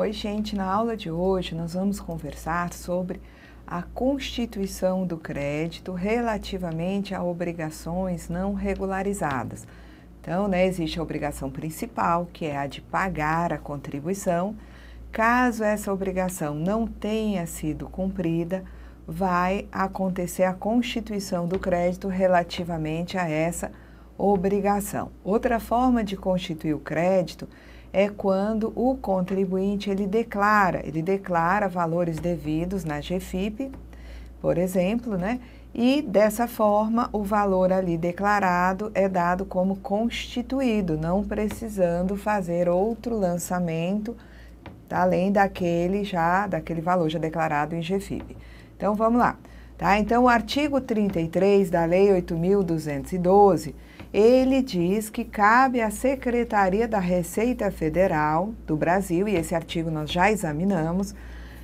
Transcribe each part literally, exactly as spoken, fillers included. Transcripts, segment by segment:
Oi, gente, na aula de hoje nós vamos conversar sobre a constituição do crédito relativamente a obrigações não regularizadas. Então, né, existe a obrigação principal, que é a de pagar a contribuição. Caso essa obrigação não tenha sido cumprida, vai acontecer a constituição do crédito relativamente a essa obrigação. Outra forma de constituir o crédito é quando o contribuinte ele declara, ele declara valores devidos na G F I P, por exemplo, né? E dessa forma o valor ali declarado é dado como constituído, não precisando fazer outro lançamento, tá? Além daquele já, daquele valor já declarado em G F I P. Então vamos lá, tá? Então o artigo trinta e três da Lei oito mil duzentos e doze, ele diz que cabe à Secretaria da Receita Federal do Brasil, e esse artigo nós já examinamos,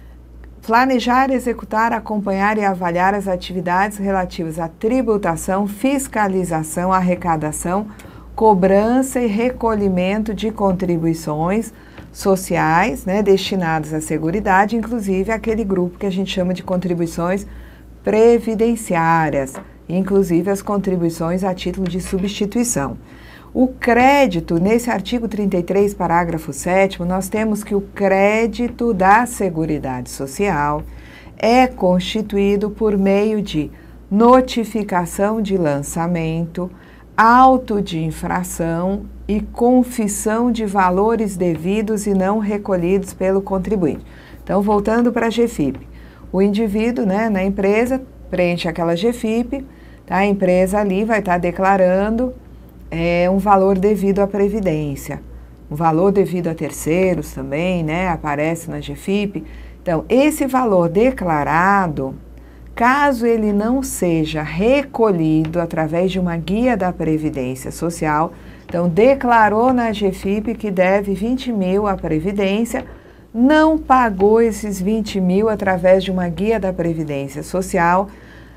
planejar, executar, acompanhar e avaliar as atividades relativas à tributação, fiscalização, arrecadação, cobrança e recolhimento de contribuições sociais, né, destinadas à Seguridade, inclusive aquele grupo que a gente chama de contribuições previdenciárias, inclusive as contribuições a título de substituição. O crédito, nesse artigo trinta e três, parágrafo sétimo, nós temos que o crédito da Seguridade Social é constituído por meio de notificação de lançamento, auto de infração e confissão de valores devidos e não recolhidos pelo contribuinte. Então, voltando para a G F I P, o indivíduo, né, na empresa preenche aquela G F I P, tá? A empresa ali vai estar declarando é, um valor devido à Previdência, um valor devido a terceiros também, né, aparece na G F I P. Então, esse valor declarado, caso ele não seja recolhido através de uma guia da Previdência Social, então declarou na G F I P que deve vinte mil à Previdência, não pagou esses vinte mil através de uma guia da Previdência Social,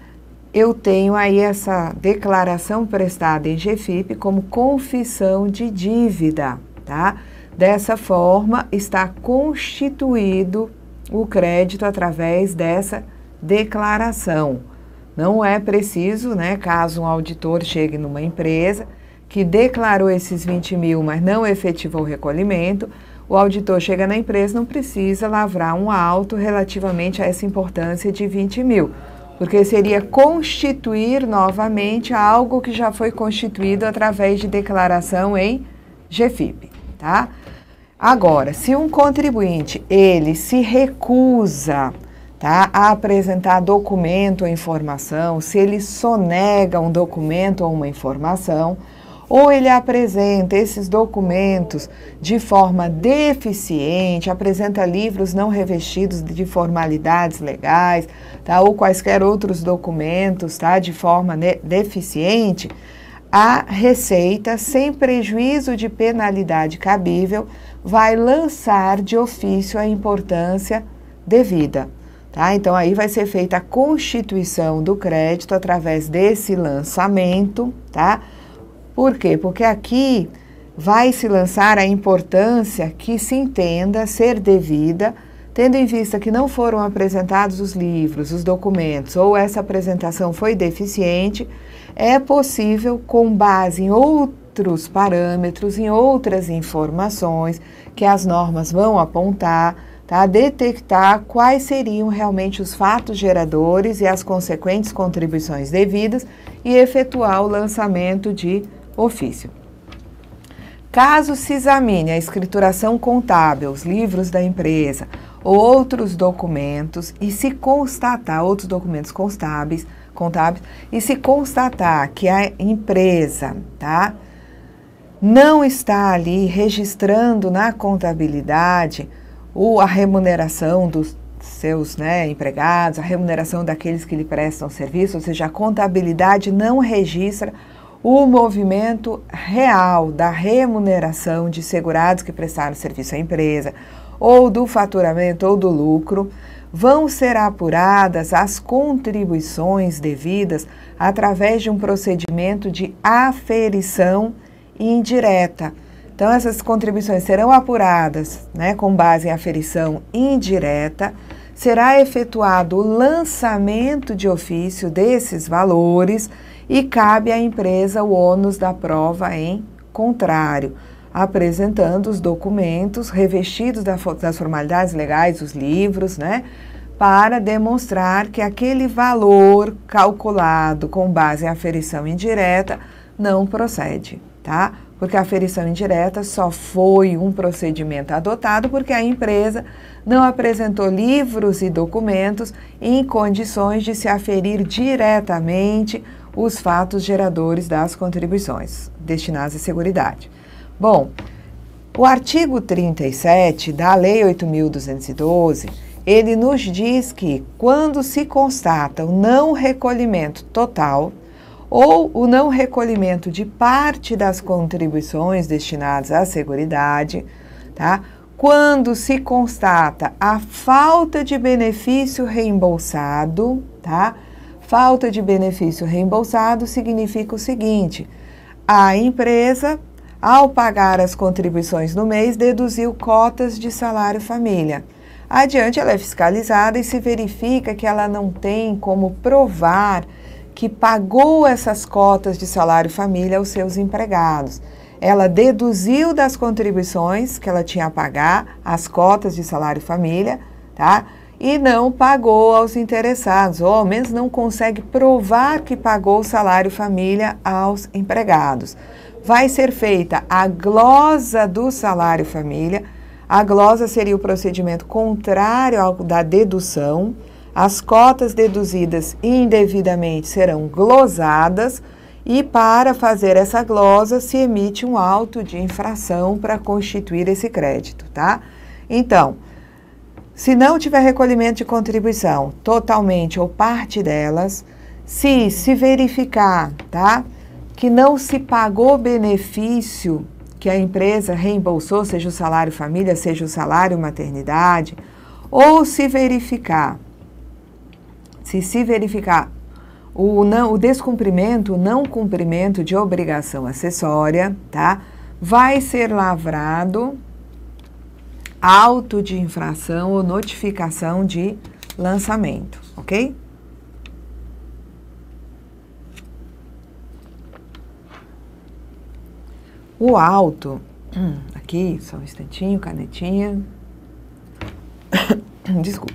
eu tenho aí essa declaração prestada em G F I P como confissão de dívida, tá? Dessa forma, está constituído o crédito através dessa declaração. Não é preciso, né, caso um auditor chegue numa empresa que declarou esses vinte mil, mas não efetivou o recolhimento, o auditor chega na empresa, não precisa lavrar um auto relativamente a essa importância de vinte mil, porque seria constituir novamente algo que já foi constituído através de declaração em G F I P, tá? Agora, se um contribuinte, ele se recusa, tá, a apresentar documento ou informação, se ele sonega um documento ou uma informação, ou ele apresenta esses documentos de forma deficiente, apresenta livros não revestidos de formalidades legais, tá, ou quaisquer outros documentos, tá, de forma deficiente, a Receita, sem prejuízo de penalidade cabível, vai lançar de ofício a importância devida. Tá? Então, aí vai ser feita a constituição do crédito através desse lançamento, tá? Por quê? Porque aqui vai se lançar a importância que se entenda ser devida, tendo em vista que não foram apresentados os livros, os documentos, ou essa apresentação foi deficiente, é possível, com base em outros parâmetros, em outras informações que as normas vão apontar, tá, detectar quais seriam realmente os fatos geradores e as consequentes contribuições devidas e efetuar o lançamento de ofício. Caso se examine a escrituração contábil, os livros da empresa, ou outros documentos, e se constatar, outros documentos contábeis, contábeis, e se constatar que a empresa, tá, não está ali registrando na contabilidade o, a remuneração dos seus, né, empregados, a remuneração daqueles que lhe prestam serviço, ou seja, a contabilidade não registra o movimento real da remuneração de segurados que prestaram serviço à empresa, ou do faturamento ou do lucro, vão ser apuradas as contribuições devidas através de um procedimento de aferição indireta. Então, essas contribuições serão apuradas, né, com base em aferição indireta, será efetuado o lançamento de ofício desses valores e cabe à empresa o ônus da prova em contrário, apresentando os documentos revestidos das formalidades legais, os livros, né, para demonstrar que aquele valor calculado com base em aferição indireta não procede, tá? Porque a aferição indireta só foi um procedimento adotado porque a empresa não apresentou livros e documentos em condições de se aferir diretamente os fatos geradores das contribuições destinadas à Seguridade. Bom, o artigo trinta e sete da Lei oito mil duzentos e doze, ele nos diz que quando se constata o não recolhimento total ou o não recolhimento de parte das contribuições destinadas à Seguridade, tá? Quando se constata a falta de benefício reembolsado, tá? Falta de benefício reembolsado significa o seguinte: a empresa, ao pagar as contribuições no mês, deduziu cotas de salário família. Adiante, ela é fiscalizada e se verifica que ela não tem como provar que pagou essas cotas de salário família aos seus empregados. Ela deduziu das contribuições que ela tinha a pagar as cotas de salário família, tá? E não pagou aos interessados, ou ao menos não consegue provar que pagou o salário família aos empregados. Vai ser feita a glosa do salário família. A glosa seria o procedimento contrário ao da dedução. As cotas deduzidas indevidamente serão glosadas e, para fazer essa glosa, se emite um auto de infração para constituir esse crédito, tá? Então, se não tiver recolhimento de contribuição, totalmente ou parte delas, se se verificar, tá, que não se pagou benefício que a empresa reembolsou, seja o salário família, seja o salário maternidade, ou se verificar, se se verificar o, não, o descumprimento, o não cumprimento de obrigação acessória, tá, vai ser lavrado auto de infração ou notificação de lançamento, ok? O auto, aqui, só um instantinho, canetinha. Desculpa.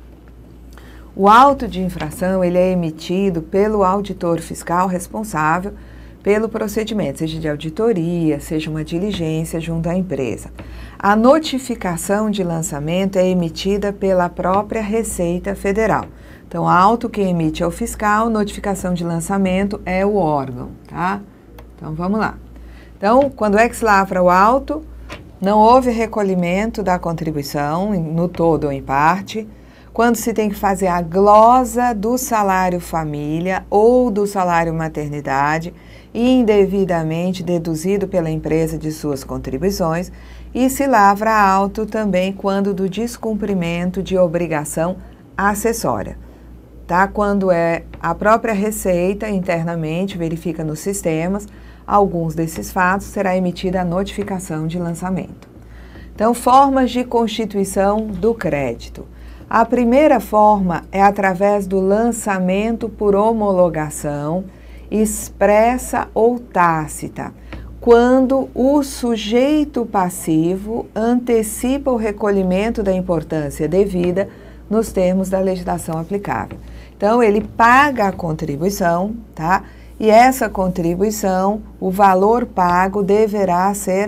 O auto de infração, ele é emitido pelo auditor fiscal responsável pelo procedimento, seja de auditoria, seja uma diligência junto à empresa. A notificação de lançamento é emitida pela própria Receita Federal. Então, auto que emite é o fiscal, notificação de lançamento é o órgão, tá? Então, vamos lá. Então, quando é que se lavra o auto? Não houve recolhimento da contribuição, no todo ou em parte. Quando se tem que fazer a glosa do salário família ou do salário maternidade, indevidamente deduzido pela empresa de suas contribuições, e se lavra auto também quando do descumprimento de obrigação acessória, tá? Quando é a própria Receita internamente verifica nos sistemas alguns desses fatos, será emitida a notificação de lançamento. Então, formas de constituição do crédito. A primeira forma é através do lançamento por homologação, expressa ou tácita, quando o sujeito passivo antecipa o recolhimento da importância devida nos termos da legislação aplicável. Então, ele paga a contribuição, tá? E essa contribuição, o valor pago deverá ser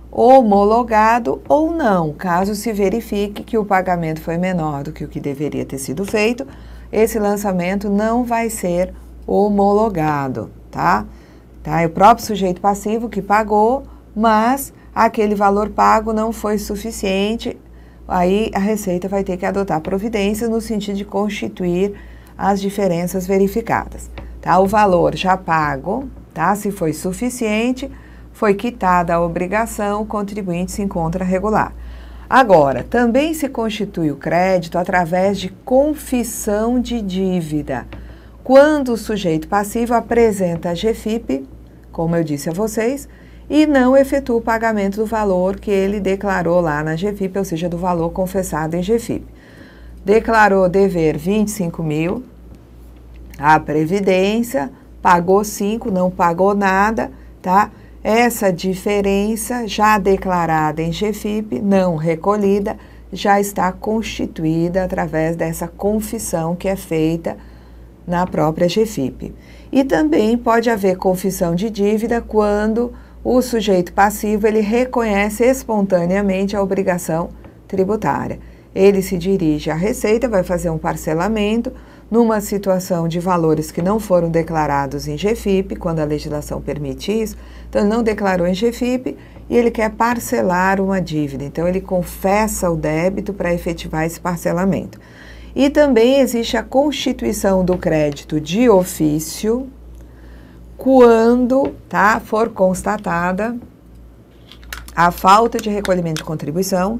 homologado ou não, caso se verifique que o pagamento foi menor do que o que deveria ter sido feito, esse lançamento não vai ser homologado, tá? Tá? É o próprio sujeito passivo que pagou, mas aquele valor pago não foi suficiente, aí a Receita vai ter que adotar providências no sentido de constituir as diferenças verificadas. Tá? O valor já pago, tá? Se foi suficiente, foi quitada a obrigação, o contribuinte se encontra regular. Agora, também se constitui o crédito através de confissão de dívida, quando o sujeito passivo apresenta a G F I P, como eu disse a vocês, e não efetua o pagamento do valor que ele declarou lá na GFIP, ou seja, do valor confessado em GFIP. Declarou dever vinte e cinco mil à Previdência, pagou cinco, não pagou nada, tá? Essa diferença já declarada em GFIP, não recolhida, já está constituída através dessa confissão que é feita na própria GFIP. E também pode haver confissão de dívida quando o sujeito passivo ele reconhece espontaneamente a obrigação tributária. Ele se dirige à Receita, vai fazer um parcelamento numa situação de valores que não foram declarados em GFIP, quando a legislação permite isso. Então, ele não declarou em GFIP e ele quer parcelar uma dívida. Então, ele confessa o débito para efetivar esse parcelamento. E também existe a constituição do crédito de ofício, quando tá, for constatada a falta de recolhimento de contribuição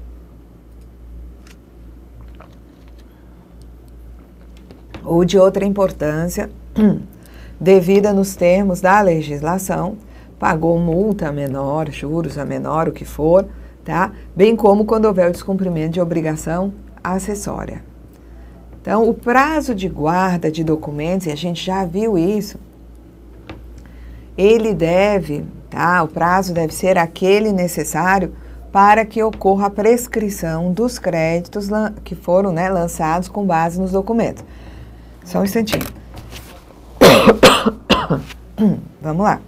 ou de outra importância devida nos termos da legislação, pagou multa a menor, juros a menor, o que for, tá? Bem como quando houver o descumprimento de obrigação acessória. Então, o prazo de guarda de documentos, e a gente já viu isso, ele deve, tá? O prazo deve ser aquele necessário para que ocorra a prescrição dos créditos que foram, né, lançados com base nos documentos. Só um instantinho. Vamos lá.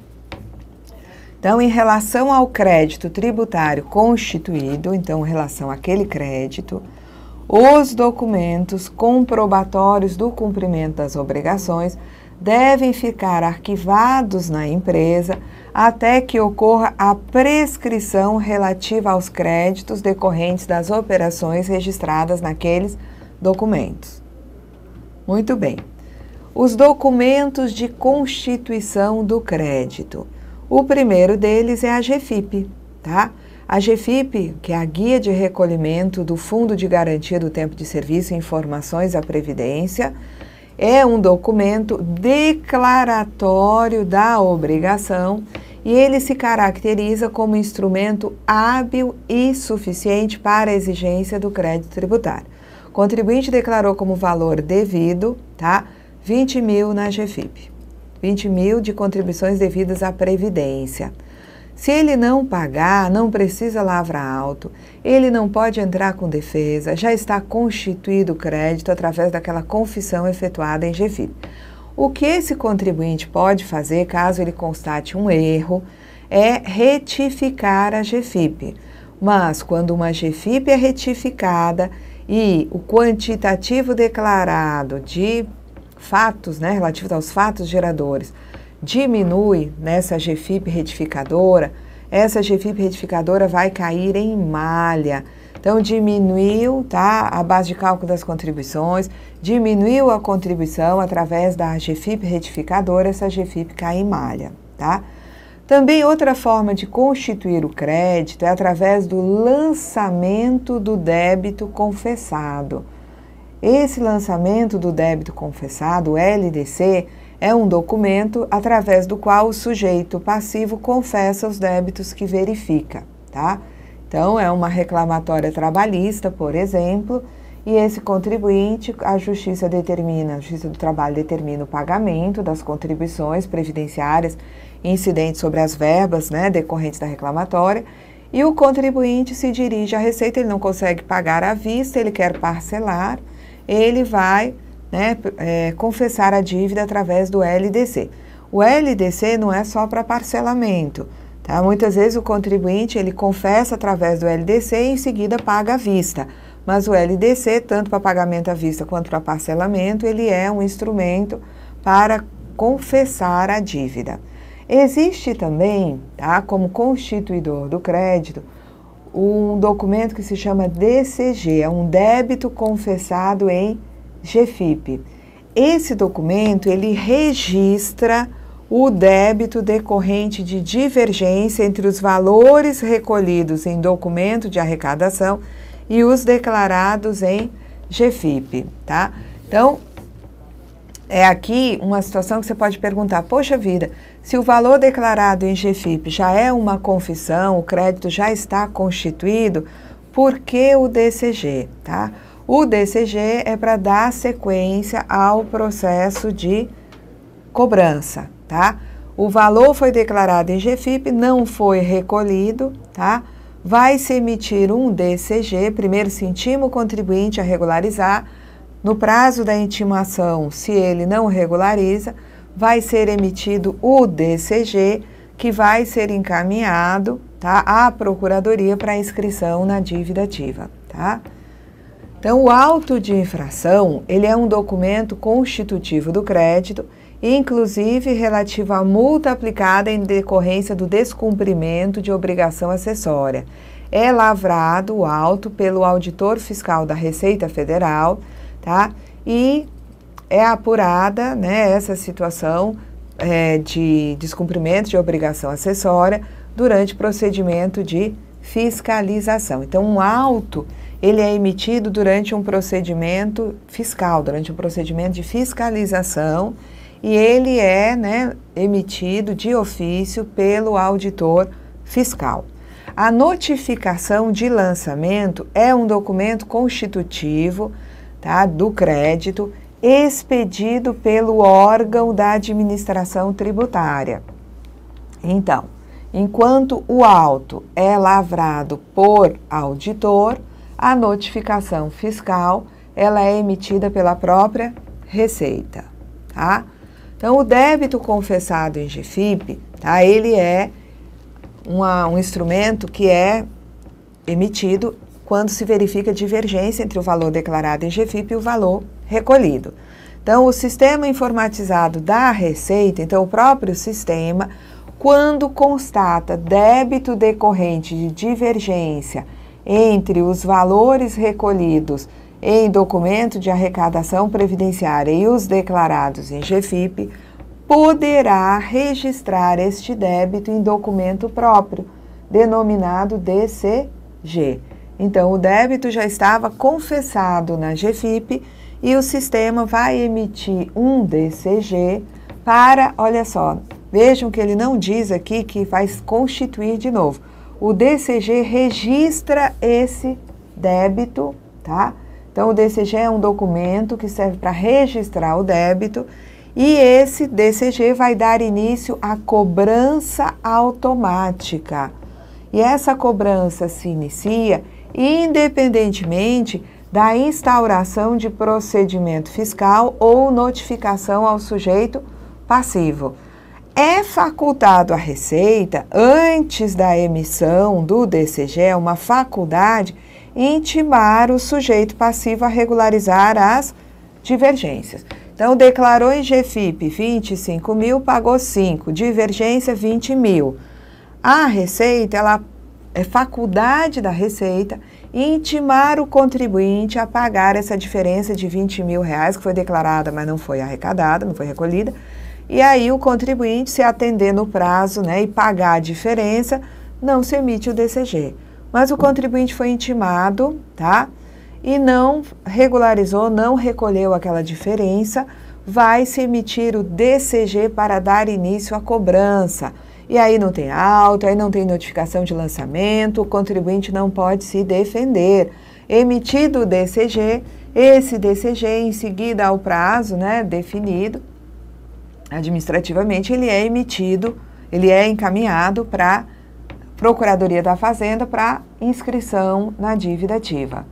Então, em relação ao crédito tributário constituído, então, em relação àquele crédito, os documentos comprobatórios do cumprimento das obrigações devem ficar arquivados na empresa até que ocorra a prescrição relativa aos créditos decorrentes das operações registradas naqueles documentos. Muito bem. Os documentos de constituição do crédito. O primeiro deles é a GFIP, tá? A GFIP, que é a Guia de Recolhimento do Fundo de Garantia do Tempo de Serviço e Informações à Previdência, é um documento declaratório da obrigação e ele se caracteriza como instrumento hábil e suficiente para a exigência do crédito tributário. O contribuinte declarou como valor devido, tá? vinte mil na GFIP, vinte mil de contribuições devidas à Previdência. Se ele não pagar, não precisa lavrar auto, ele não pode entrar com defesa, já está constituído o crédito através daquela confissão efetuada em GFIP. O que esse contribuinte pode fazer, caso ele constate um erro, é retificar a GFIP. Mas, quando uma GFIP é retificada e o quantitativo declarado de fatos, né, relativos aos fatos geradores, diminui nessa GFIP retificadora, essa GFIP retificadora vai cair em malha. Então, diminuiu, tá, a base de cálculo das contribuições, diminuiu a contribuição através da GFIP retificadora, essa GFIP cai em malha, tá? Também outra forma de constituir o crédito é através do lançamento do débito confessado. Esse lançamento do débito confessado, o L D C, é um documento através do qual o sujeito passivo confessa os débitos que verifica, tá? Então, é uma reclamatória trabalhista, por exemplo, e esse contribuinte, a Justiça determina, a Justiça do Trabalho determina o pagamento das contribuições previdenciárias incidentes sobre as verbas, né, decorrentes da reclamatória, e o contribuinte se dirige à Receita, ele não consegue pagar à vista, ele quer parcelar, ele vai, né, é, confessar a dívida através do L D C. O L D C não é só para parcelamento, tá? Muitas vezes o contribuinte ele confessa através do L D C e em seguida paga à vista. Mas o L D C, tanto para pagamento à vista quanto para parcelamento, ele é um instrumento para confessar a dívida. Existe também, tá, como constituidor do crédito, um documento que se chama D C G, é um débito confessado em GFIP. Esse documento, ele registra o débito decorrente de divergência entre os valores recolhidos em documento de arrecadação e os declarados em GFIP, tá? Então, é aqui uma situação que você pode perguntar, poxa vida, se o valor declarado em G F I P já é uma confissão, o crédito já está constituído, por que o D C G, tá? O D C G é para dar sequência ao processo de cobrança, tá? O valor foi declarado em G F I P, não foi recolhido, tá? Vai se emitir um D C G, primeiro se intima o contribuinte a regularizar, no prazo da intimação, se ele não regulariza, vai ser emitido o D C G, que vai ser encaminhado, tá, à Procuradoria para inscrição na dívida ativa, tá? Então, o auto de infração, ele é um documento constitutivo do crédito, inclusive relativo à multa aplicada em decorrência do descumprimento de obrigação acessória. É lavrado o auto pelo auditor fiscal da Receita Federal, tá? E é apurada, né, essa situação é, de descumprimento de obrigação acessória durante procedimento de fiscalização. Então, um auto, ele é emitido durante um procedimento fiscal, durante um procedimento de fiscalização, e ele é, né, emitido de ofício pelo auditor fiscal. A notificação de lançamento é um documento constitutivo, tá, do crédito, expedido pelo órgão da administração tributária. Então, enquanto o auto é lavrado por auditor, a notificação fiscal, ela é emitida pela própria Receita, tá? Então, o débito confessado em G F I P, tá, ele é uma, um instrumento que é emitido quando se verifica divergência entre o valor declarado em G F I P e o valor recolhido. Então, o sistema informatizado da Receita, então o próprio sistema, quando constata débito decorrente de divergência entre os valores recolhidos em documento de arrecadação previdenciária e os declarados em G F I P, poderá registrar este débito em documento próprio, denominado D C G. Então, o débito já estava confessado na G F I P e o sistema vai emitir um D C G para, olha só, vejam que ele não diz aqui que vai constituir de novo. O D C G registra esse débito, tá? Então, o D C G é um documento que serve para registrar o débito e esse D C G vai dar início à cobrança automática. E essa cobrança se inicia independentemente da instauração de procedimento fiscal ou notificação ao sujeito passivo. É facultado à Receita, antes da emissão do D C G, é uma faculdade, intimar o sujeito passivo a regularizar as divergências. Então, declarou em G F I P vinte e cinco mil, pagou cinco, divergência vinte mil. A Receita, ela é faculdade da Receita intimar o contribuinte a pagar essa diferença de vinte mil reais, que foi declarada, mas não foi arrecadada, não foi recolhida. E aí o contribuinte, se atender no prazo, né, e pagar a diferença, não se emite o D C G. Mas o contribuinte foi intimado, tá? E não regularizou, não recolheu aquela diferença, vai se emitir o D C G para dar início à cobrança. E aí não tem auto, aí não tem notificação de lançamento, o contribuinte não pode se defender. Emitido o D C G, esse D C G, em seguida ao prazo, né, definido administrativamente, ele é emitido, ele é encaminhado para a Procuradoria da Fazenda para inscrição na dívida ativa.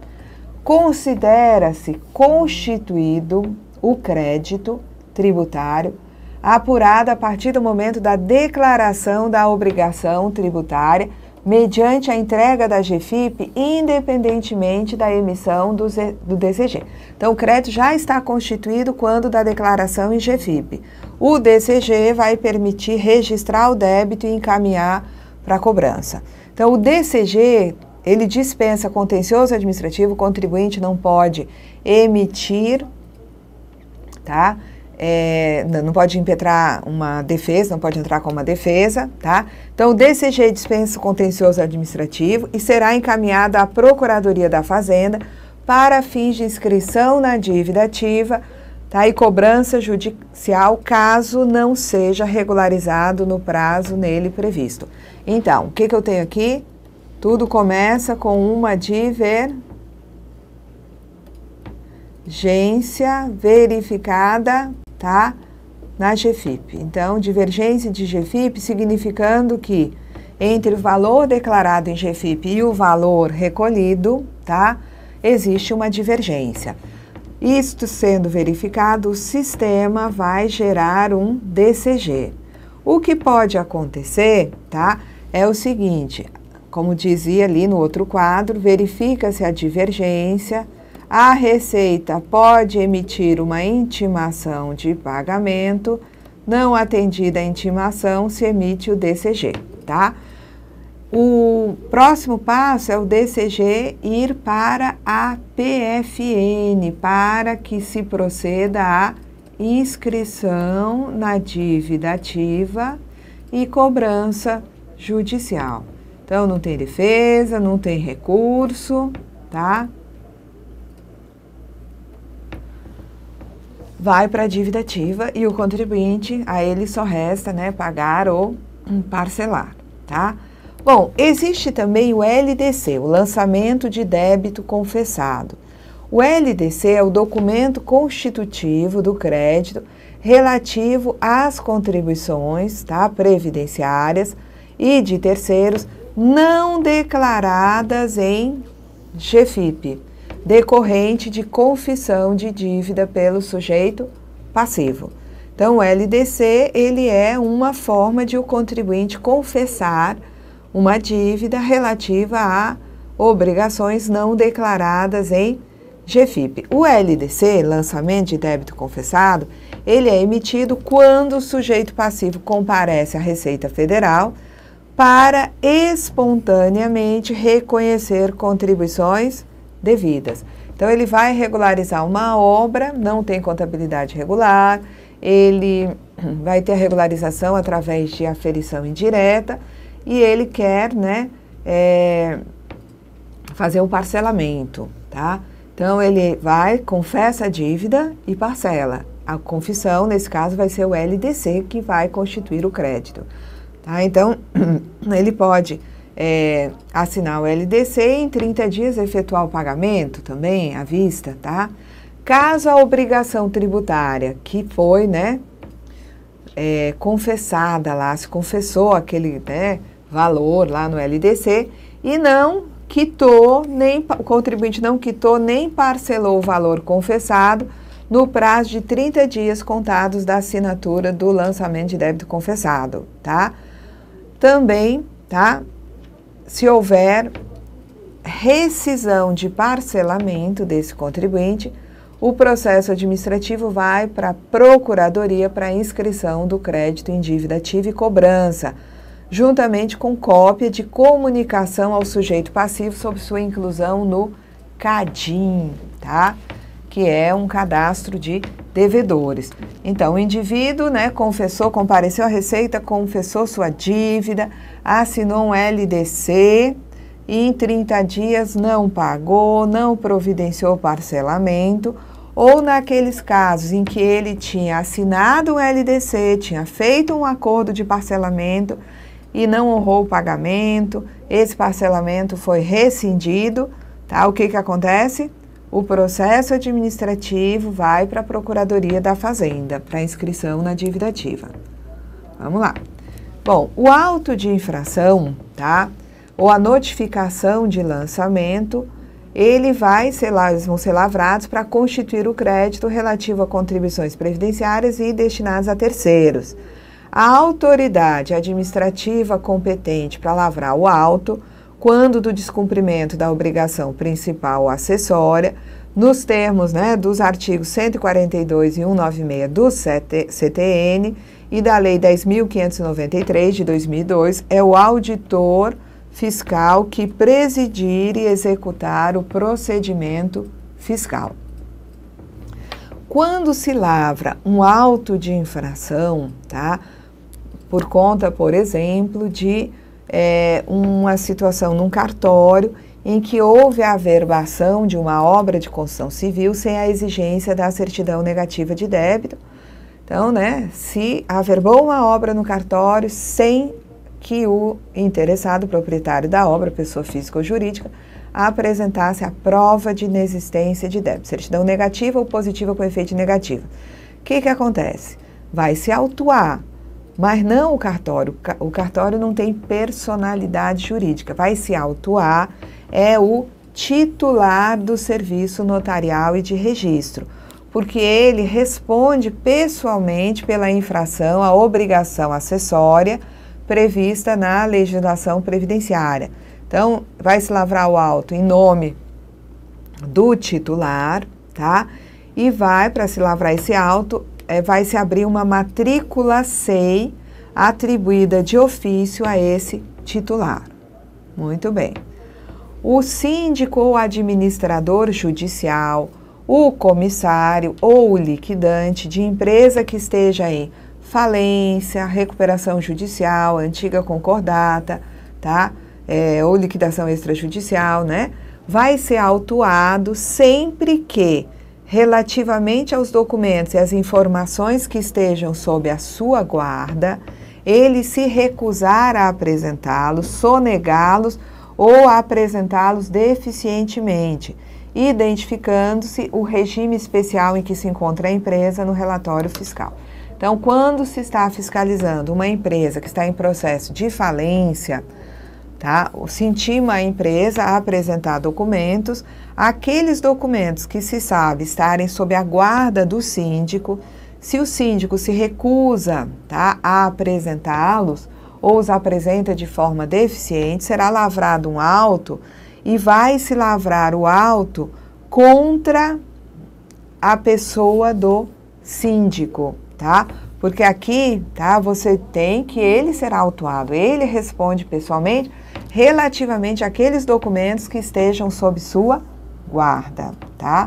Considera-se constituído o crédito tributário apurado a partir do momento da declaração da obrigação tributária mediante a entrega da G F I P, independentemente da emissão do, do D C G. Então, o crédito já está constituído quando da declaração em G F I P. O D C G vai permitir registrar o débito e encaminhar para a cobrança. Então, o D C G, ele dispensa contencioso administrativo, o contribuinte não pode emitir, tá? É, não pode impetrar uma defesa, não pode entrar com uma defesa, tá? Então, o D C G dispensa o contencioso administrativo e será encaminhado à Procuradoria da Fazenda para fins de inscrição na dívida ativa, tá? E cobrança judicial caso não seja regularizado no prazo nele previsto. Então, o que que eu tenho aqui? Tudo começa com uma divergência verificada, tá? Na G F I P. Então, divergência de G F I P significando que entre o valor declarado em G F I P e o valor recolhido, tá? Existe uma divergência. Isto sendo verificado, o sistema vai gerar um D C G. O que pode acontecer, tá? É o seguinte, como dizia ali no outro quadro, verifica-se a divergência, a Receita pode emitir uma intimação de pagamento, não atendida a intimação, se emite o D C G, tá? O próximo passo é o D C G ir para a P F N, para que se proceda à inscrição na dívida ativa e cobrança judicial. Então, não tem defesa, não tem recurso, tá? Vai para a dívida ativa e o contribuinte, a ele só resta, né, pagar ou parcelar, tá? Bom, existe também o L D C, o lançamento de débito confessado. O L D C é o documento constitutivo do crédito relativo às contribuições, tá, previdenciárias e de terceiros não declaradas em G F I P, decorrente de confissão de dívida pelo sujeito passivo. Então, o L D C, ele é uma forma de o contribuinte confessar uma dívida relativa a obrigações não declaradas em G F I P. O L D C, lançamento de débito confessado, ele é emitido quando o sujeito passivo comparece à Receita Federal para espontaneamente reconhecer contribuições devidas. Então, ele vai regularizar uma obra, não tem contabilidade regular, ele vai ter a regularização através de aferição indireta e ele quer, né, é, fazer um parcelamento, tá? Então, ele vai, confessa a dívida e parcela. A confissão, nesse caso, vai ser o L D C que vai constituir o crédito, tá? Então, ele pode é, assinar o L D C e em trinta dias efetuar o pagamento também à vista, tá? Caso a obrigação tributária que foi, né, é, confessada lá, se confessou aquele, né, valor lá no L D C e não quitou, nem, o contribuinte não quitou nem parcelou o valor confessado no prazo de trinta dias contados da assinatura do lançamento de débito confessado, tá? Também, tá? Se houver rescisão de parcelamento desse contribuinte, o processo administrativo vai para a Procuradoria para inscrição do crédito em dívida ativa e cobrança, juntamente com cópia de comunicação ao sujeito passivo sobre sua inclusão no CADIM, tá? Que é um cadastro de devedores. Então, o indivíduo, né, confessou, compareceu à Receita, confessou sua dívida, assinou um L D C e em trinta dias não pagou, não providenciou parcelamento, ou naqueles casos em que ele tinha assinado um L D C, tinha feito um acordo de parcelamento e não honrou o pagamento, esse parcelamento foi rescindido, tá? O que que acontece? O processo administrativo vai para a Procuradoria da Fazenda, para inscrição na dívida ativa. Vamos lá. Bom, o auto de infração, tá? Ou a notificação de lançamento, ele vai ser, eles vão ser lavrados para constituir o crédito relativo a contribuições previdenciárias e destinadas a terceiros. A autoridade administrativa competente para lavrar o auto, quando do descumprimento da obrigação principal ou acessória, nos termos, né, dos artigos cento e quarenta e dois e cento e noventa e seis do C T N e da Lei dez mil quinhentos e noventa e três de dois mil e dois, é o auditor fiscal que presidir e executar o procedimento fiscal. Quando se lavra um auto de infração, tá, por conta, por exemplo, de é, uma situação num cartório em que houve a averbação de uma obra de construção civil sem a exigência da certidão negativa de débito. Então, né, se averbou uma obra no cartório sem que o interessado, proprietário da obra, pessoa física ou jurídica, apresentasse a prova de inexistência de débito, certidão negativa ou positiva com efeito negativo. O que que acontece? Vai se autuar, mas não o cartório. O cartório não tem personalidade jurídica. Vai se autuar é o titular do serviço notarial e de registro, porque ele responde pessoalmente pela infração à obrigação acessória prevista na legislação previdenciária. Então, vai se lavrar o auto em nome do titular, tá? E vai, para se lavrar esse auto, é, vai se abrir uma matrícula S E I atribuída de ofício a esse titular. Muito bem. O síndico ou administrador judicial, o comissário ou o liquidante de empresa que esteja em falência, recuperação judicial, antiga concordata, tá? É, ou liquidação extrajudicial, né? Vai ser autuado sempre que, relativamente aos documentos e às informações que estejam sob a sua guarda, ele se recusar a apresentá-los, sonegá-los ou a apresentá-los deficientemente, identificando-se o regime especial em que se encontra a empresa no relatório fiscal. Então, quando se está fiscalizando uma empresa que está em processo de falência, tá? Se intima a empresa a apresentar documentos, aqueles documentos que se sabe estarem sob a guarda do síndico, se o síndico se recusa, tá, a apresentá-los ou os apresenta de forma deficiente, será lavrado um auto e vai se lavrar o auto contra a pessoa do síndico, tá? Porque aqui, tá, você tem que ele será autuado, ele responde pessoalmente relativamente àqueles documentos que estejam sob sua guarda, tá?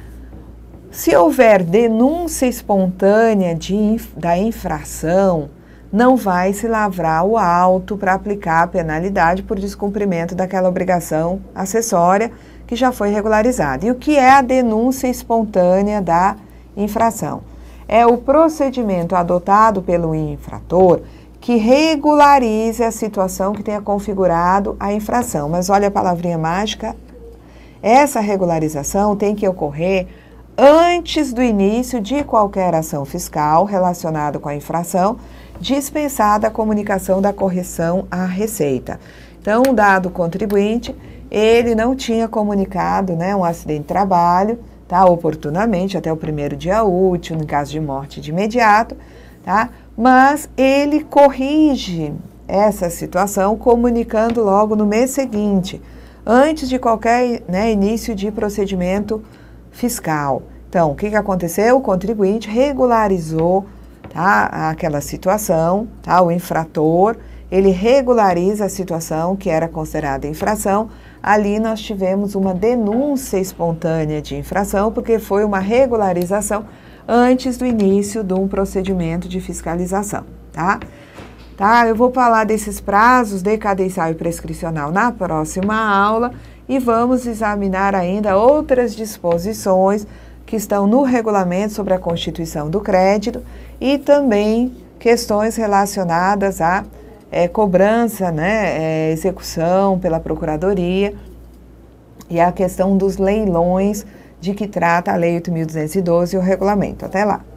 Se houver denúncia espontânea de, da infração, não vai se lavrar o auto para aplicar a penalidade por descumprimento daquela obrigação acessória que já foi regularizada. E o que é a denúncia espontânea da infração? É o procedimento adotado pelo infrator que regularize a situação que tenha configurado a infração. Mas olha a palavrinha mágica, essa regularização tem que ocorrer antes do início de qualquer ação fiscal relacionada com a infração, dispensada a comunicação da correção à Receita. Então, o dado contribuinte, ele não tinha comunicado, né, um acidente de trabalho, tá, oportunamente, até o primeiro dia útil, no caso de morte de imediato, tá, mas ele corrige essa situação comunicando logo no mês seguinte, antes de qualquer, né, início de procedimento fiscal. Então, o que que aconteceu? O contribuinte regularizou, tá, aquela situação, tá, o infrator, ele regulariza a situação que era considerada infração. Ali nós tivemos uma denúncia espontânea de infração, porque foi uma regularização antes do início de um procedimento de fiscalização, tá? Tá, eu vou falar desses prazos decadencial e prescricional na próxima aula e vamos examinar ainda outras disposições que estão no regulamento sobre a constituição do crédito e também questões relacionadas à é, cobrança, né, é, execução pela Procuradoria e a questão dos leilões de que trata a Lei oito mil duzentos e doze e o regulamento. Até lá!